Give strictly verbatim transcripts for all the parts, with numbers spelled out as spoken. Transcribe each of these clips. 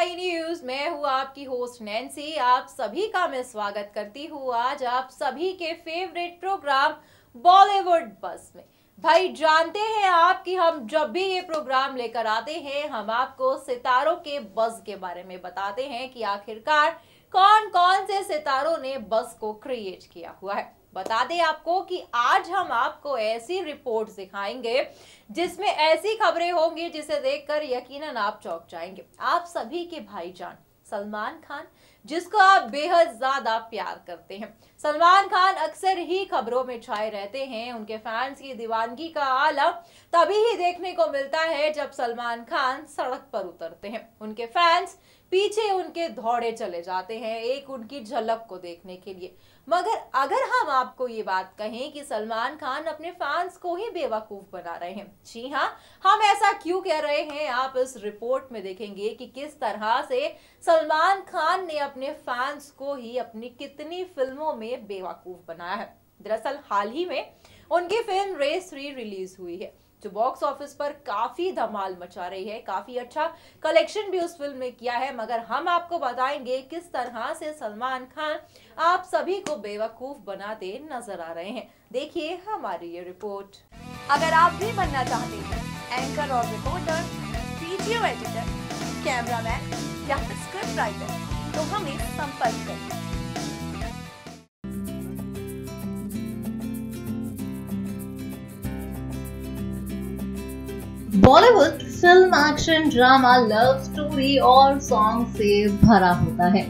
आई news. मैं हूँ आपकी होस्ट नैन्सी। आप सभी का मैं स्वागत करती हूँ आज आप सभी के फेवरेट प्रोग्राम बॉलीवुड बस में। भाई जानते हैं आप कि हम जब भी ये प्रोग्राम लेकर आते हैं हम आपको सितारों के बस के बारे में बताते हैं कि आखिरकार कौन कौन से सितारों ने बस को क्रिएट किया हुआ है। बता दें आपको कि आज हम आपको ऐसी रिपोर्ट दिखाएंगे जिसमें ऐसी खबरें होंगी जिसे देखकर यकीनन आप चौंक जाएंगे। आप सभी के भाईजान सलमान खान, जिसको आप बेहद ज्यादा प्यार करते हैं। सलमान खान अक्सर ही खबरों में छाए रहते हैं। उनके फैंस की दीवानगी का आलम तभी ही देखने को मिलता है जब सलमान खान सड़क पर उतरते हैं। उनके फैंस पीछे उनके दौड़े चले जाते हैं एक उनकी झलक को देखने के लिए। मगर अगर हम आपको ये बात कहें कि सलमान खान अपने फैंस को ही बेवकूफ बना रहे हैं, जी हाँ, हम ऐसा क्यों कह रहे हैं आप इस रिपोर्ट में देखेंगे कि किस तरह से सलमान खान ने अपने फैंस को ही अपनी कितनी फिल्मों में बेवकूफ बनाया है। दरअसल हाल ही में उनकी फिल्म रेस थ्री रिलीज हुई है जो बॉक्स ऑफिस पर काफी धमाल मचा रही है। काफी अच्छा कलेक्शन भी उस फिल्म ने किया है। मगर हम आपको बताएंगे किस तरह से सलमान खान आप सभी को बेवकूफ बनाते नजर आ रहे हैं। देखिए हमारी ये रिपोर्ट। अगर आप भी बनना चाहते हैं एंकर और रिपोर्टर, वीडियो एडिटर, कैमरामैन या फिर स्क्रिप्ट राइटर तो हमें संपर्क करें। Bollywood film, action, drama, love story और सॉन्ग से भरा होता है।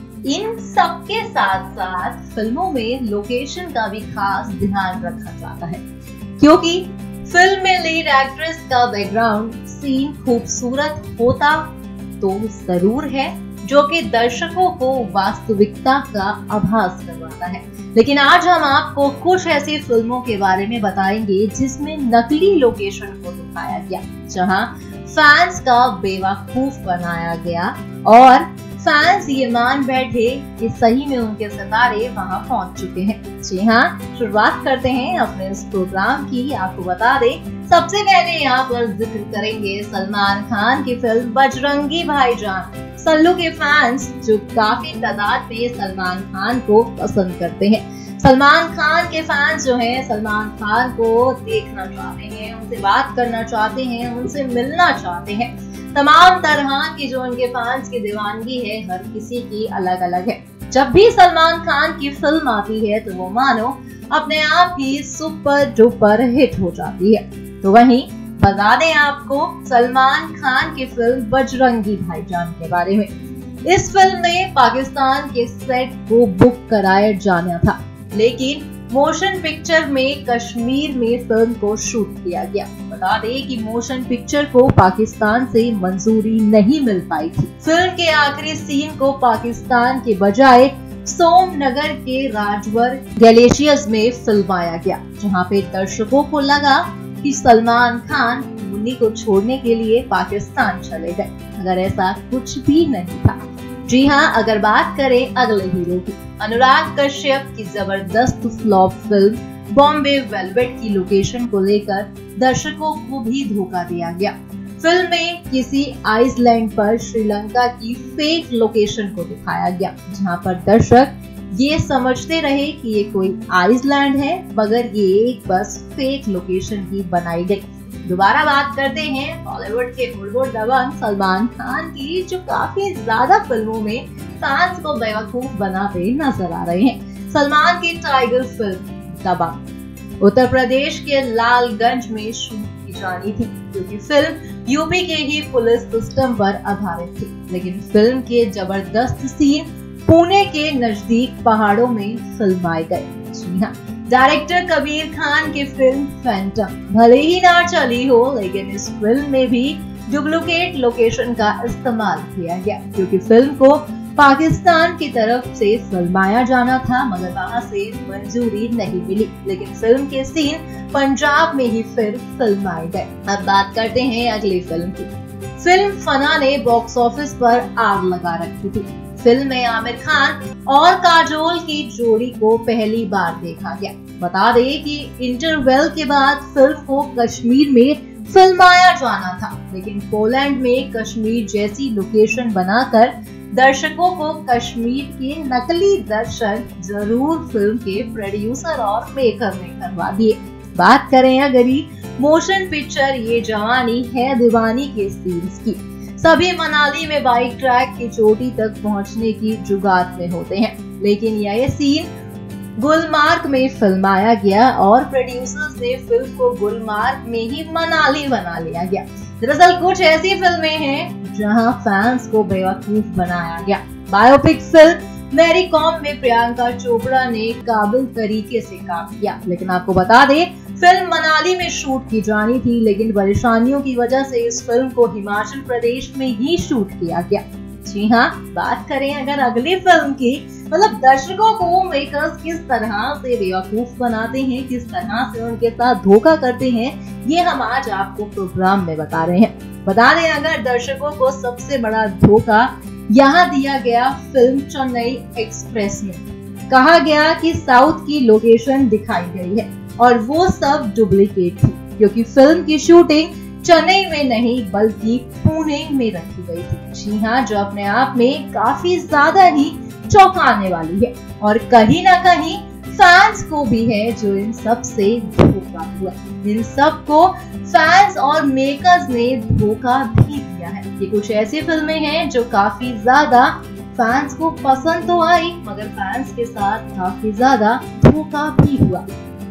इन सब के साथ साथ फिल्मों में लोकेशन का भी खास ध्यान रखा जाता है, क्योंकि फिल्म में लीड एक्ट्रेस का बैकग्राउंड सीन खूबसूरत होता तो जरूर है, जो कि दर्शकों को वास्तविकता का आभास करवाता है। लेकिन आज हम आपको कुछ ऐसी फिल्मों के बारे में बताएंगे जिसमें नकली लोकेशन को दिखाया गया, जहां फैंस का बेवकूफ बनाया गया और फैंस ये मान बैठे कि सही में उनके सितारे वहां पहुंच चुके हैं। जी हाँ, शुरुआत करते हैं अपने इस प्रोग्राम की। आपको बता दें, सबसे पहले यहाँ पर जिक्र करेंगे सलमान खान की फिल्म बजरंगी भाईजान। सल्लू के फैंस जो काफी तादाद में सलमान खान को पसंद करते हैं। सलमान खान के फैंस जो हैं सलमान खान को देखना चाहते हैं, उनसे बात करना चाहते हैं, उनसे मिलना चाहते हैं। तमाम तरह की जो उनके फैंस की दीवानगी है हर किसी की अलग अलग है। जब भी सलमान खान की फिल्म आती है तो वो मानो अपने आप ही सुपर डुपर हिट हो जाती है। तो वहीं बता दें आपको सलमान खान की फिल्म बजरंगी भाईजान के बारे में। इस फिल्म में पाकिस्तान के सेट को बुक कराया जाना था, लेकिन मोशन पिक्चर में कश्मीर में फिल्म को शूट किया गया। बता दें कि मोशन पिक्चर को पाकिस्तान से मंजूरी नहीं मिल पाई थी। फिल्म के आखिरी सीन को पाकिस्तान के बजाय सोमनगर के राजवर गैलेशियस में फिल्माया गया, जहां पे दर्शकों को लगा कि सलमान खान मुन्नी को छोड़ने के लिए पाकिस्तान चले गए, मगर ऐसा कुछ भी नहीं था। जी हाँ, अगर बात करें अगले हीरो की, अनुराग कश्यप की जबरदस्त फ्लॉप फिल्म बॉम्बे वेलवेट की लोकेशन को लेकर दर्शकों को भी धोखा दिया गया। फिल्म में किसी आइसलैंड पर श्रीलंका की फेक लोकेशन को दिखाया गया, जहां पर दर्शक ये समझते रहे कि ये कोई आइसलैंड है, मगर ये एक बस फेक लोकेशन ही बनाई गई। दोबारा बात करते हैं बॉलीवुड के बुलबुल दबंग सलमान खान की, जो काफी ज्यादा फिल्मों में फैंस को बेवकूफ बनाते नजर आ रहे हैं। सलमान की टाइगर फिल्म दबंग उत्तर प्रदेश के लालगंज में शूट की जानी थी, क्योंकि फिल्म यूपी के ही पुलिस सिस्टम पर आधारित थी। लेकिन फिल्म के जबरदस्त सीन पुणे के नजदीक पहाड़ों में फिल्माए गए। जी हाँ, डायरेक्टर कबीर खान की फिल्म फैंटम भले ही ना चली हो, लेकिन इस फिल्म में भी डुप्लीकेट लोकेशन का इस्तेमाल किया गया, क्योंकि फिल्म को पाकिस्तान की तरफ से फिल्माया जाना था, मगर वहां से मंजूरी नहीं मिली। लेकिन फिल्म के सीन पंजाब में ही फिर फिल्माए गए। अब बात करते हैं अगली फिल्म की। फिल्म फना ने बॉक्स ऑफिस पर आग लगा रखी थी। फिल्म में आमिर खान और काजोल की जोड़ी को पहली बार देखा गया। बता दें कि इंटरवल के बाद फिल्म को कश्मीर में फिल्माया जाना था, लेकिन पोलैंड में कश्मीर जैसी लोकेशन बनाकर दर्शकों को कश्मीर के नकली दर्शन जरूर फिल्म के प्रोड्यूसर और मेकर ने करवा दिए। बात करें अगर मोशन पिक्चर ये जवानी है दीवानी के सीन्स की, सभी मनाली में बाइक ट्रैक की चोटी तक पहुंचने की जुगात में होते हैं, लेकिन यह सीन गुलमार्ग में फिल्माया गया और प्रोड्यूसर्स ने फिल्म को गुलमार्ग में ही मनाली बना लिया गया। दरअसल कुछ ऐसी फिल्में हैं जहां फैंस को बेवकूफ बनाया गया। बायोपिक फिल्म मैरी कॉम में प्रियंका चोपड़ा ने काबिल तरीके से काम किया, लेकिन आपको बता दें फिल्म मनाली में शूट की जानी थी, लेकिन परेशानियों की वजह से इस फिल्म को हिमाचल प्रदेश में ही शूट किया गया। जी हाँ, बात करें अगर अगली फिल्म की, मतलब दर्शकों को मेकर्स किस तरह से बेवकूफ बनाते हैं, किस तरह से उनके साथ धोखा करते हैं, ये हम आज आपको प्रोग्राम में बता रहे हैं। बता दें अगर दर्शकों को सबसे बड़ा धोखा यहाँ दिया गया फिल्म चेन्नई एक्सप्रेस में। कहा गया कि साउथ की लोकेशन दिखाई गई है और वो सब डुप्लीकेट थी, क्योंकि फिल्म की शूटिंग चेन्नई में नहीं बल्कि पुणे में रखी गई थी। जी हाँ, जो अपने आप में काफी ज्यादा ही चौंकाने वाली है और कहीं ना कहीं फैंस को भी है जो इन सब से धोखा हुआ। इन सब को फैंस और मेकर्स ने धोखा भी दिया है। ये कुछ ऐसी फिल्में हैं जो काफी ज्यादा फैंस को पसंद तो आई, मगर फैंस के साथ काफी ज्यादा धोखा भी हुआ।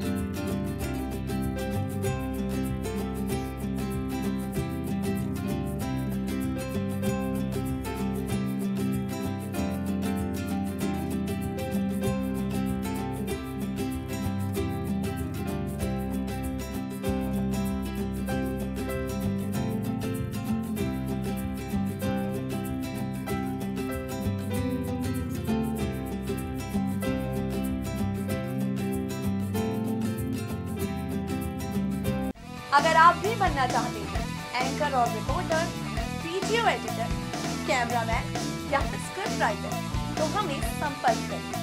अगर आप भी बनना चाहते हैं एंकर और रिपोर्टर, वीडियो एडिटर, कैमरामैन या फिर स्क्रिप्ट राइटर, तो हमें संपर्क करें।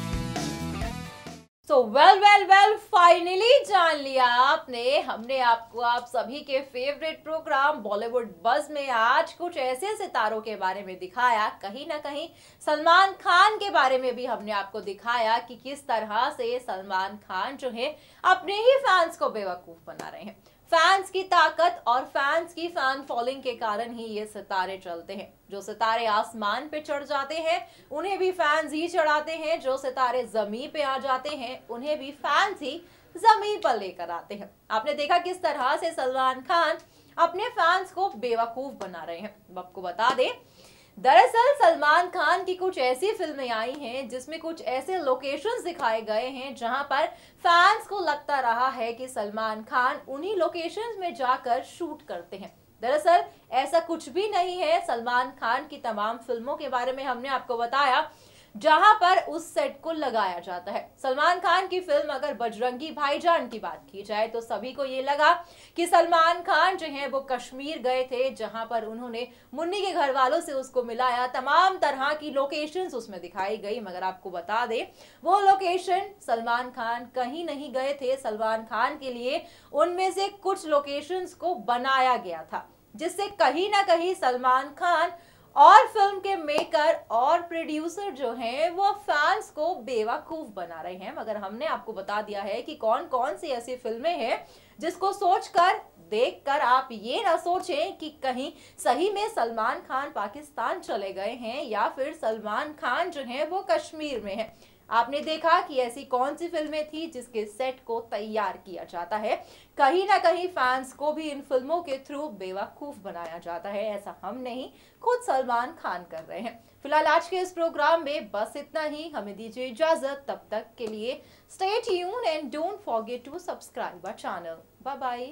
So well well well finally जान लिया आपने, हमने आपको आप सभी के फेवरेट प्रोग्राम बॉलीवुड बज़ में आज कुछ ऐसे सितारों के बारे में दिखाया। कहीं ना कहीं सलमान खान के बारे में भी हमने आपको दिखाया कि किस तरह से सलमान खान जो है अपने ही फैंस को बेवकूफ बना रहे हैं। फैंस की ताकत और फैंस की फैन फॉलोइंग के कारण ही ये सितारे चलते हैं। जो सितारे आसमान पे चढ़ जाते हैं उन्हें भी फैंस ही चढ़ाते हैं, जो सितारे जमीन पे आ जाते हैं उन्हें भी फैंस ही जमीन पर लेकर आते हैं। आपने देखा किस तरह से सलमान खान अपने फैंस को बेवकूफ बना रहे हैं। आपको बता दें दरअसल सलमान खान की कुछ ऐसी फिल्में आई हैं जिसमें कुछ ऐसे लोकेशंस दिखाए गए हैं जहां पर फैंस को लगता रहा है कि सलमान खान उन्हीं लोकेशंस में जाकर शूट करते हैं। दरअसल ऐसा कुछ भी नहीं है। सलमान खान की तमाम फिल्मों के बारे में हमने आपको बताया जहां पर उस सेट को लगाया जाता है। सलमान खान की फिल्म अगर बजरंगी भाईजान की बात की जाए तो सभी को ये लगा कि सलमान खान जो है वो कश्मीर गए थे, जहां पर उन्होंने मुन्नी के घर वालों से उसको मिलाया। तमाम तरह की लोकेशंस उसमें दिखाई गई, मगर आपको बता दे वो लोकेशन सलमान खान कहीं नहीं गए थे। सलमान खान के लिए उनमें से कुछ लोकेशंस को बनाया गया था, जिससे कहीं ना कहीं सलमान खान और फिल्म के मेकर और प्रोड्यूसर जो हैं वो फैंस को बेवकूफ बना रहे हैं। मगर हमने आपको बता दिया है कि कौन कौन सी ऐसी फिल्में हैं जिसको सोचकर देखकर आप ये ना सोचें कि कहीं सही में सलमान खान पाकिस्तान चले गए हैं या फिर सलमान खान जो है वो कश्मीर में है। आपने देखा कि ऐसी कौन सी फिल्में थी जिसके सेट को तैयार किया जाता है। कहीं ना कहीं फैंस को भी इन फिल्मों के थ्रू बेवकूफ बनाया जाता है। ऐसा हम नहीं, खुद सलमान खान कर रहे हैं। फिलहाल आज के इस प्रोग्राम में बस इतना ही। हमें दीजिए इजाजत, तब तक के लिए stay tuned and don't forget to subscribe our channel. Bye bye.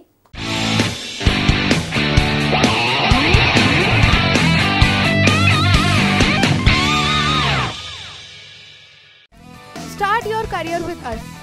Start your career with us.